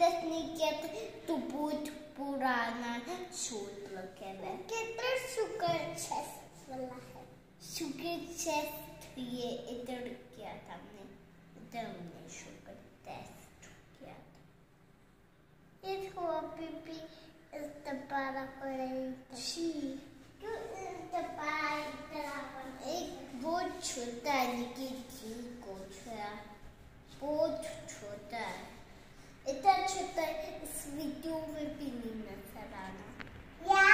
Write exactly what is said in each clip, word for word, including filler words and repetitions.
नहीं किया तो बहुत पुराना सूट लगेगा। कितना शुगर चेस्ट वाला है। शुगर चेस्ट ये इधर किया था हमने, इधर हमने शुगर टेस्ट किया था। ये हुआ पिपी इस दबारा पड़ेगा। शी क्यों इस दबारा इधर एक बहुत छोटा है लेकिन ठीक हो गया। बहुत छोटा है, इतना छोटा है इस वीडियो में भी नहीं नजर आना। या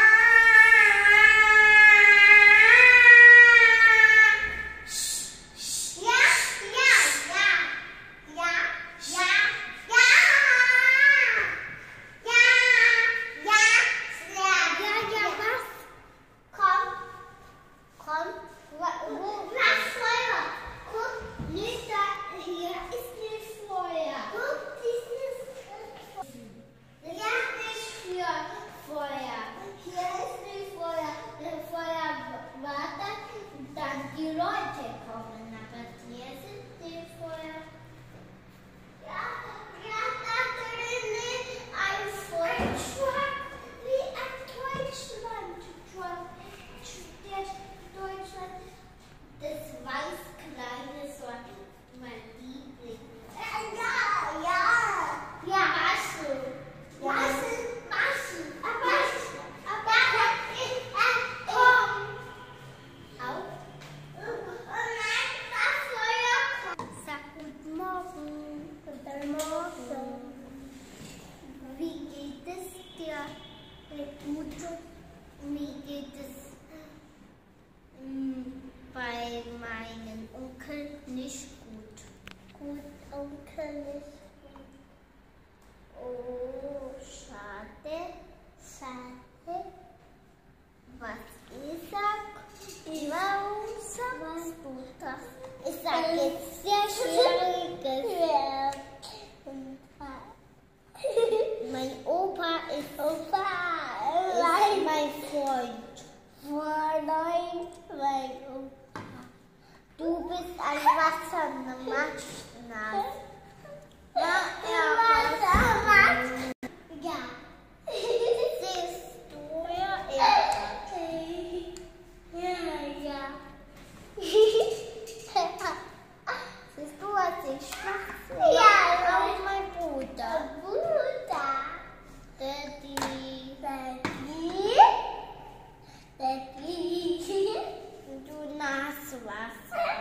Mir geht es mh, bei meinem Onkel nicht gut. Gut, Onkel nicht gut. Oh, schade, schade. Was ich sag? Warum sagst du das? Ich sag jetzt sehr Schwieriges. Mein Opa ist Opa. Ist mein Freund. Freund, mein Opa. Du bist ein Wassermann. Ja, ja, ja. Siehst du ja? Ja, ja. Siehst du, was ich mache? Ja, auch mein Bruder. Bruder. Daddy. Daddy. Daddy. Du Nasswasser.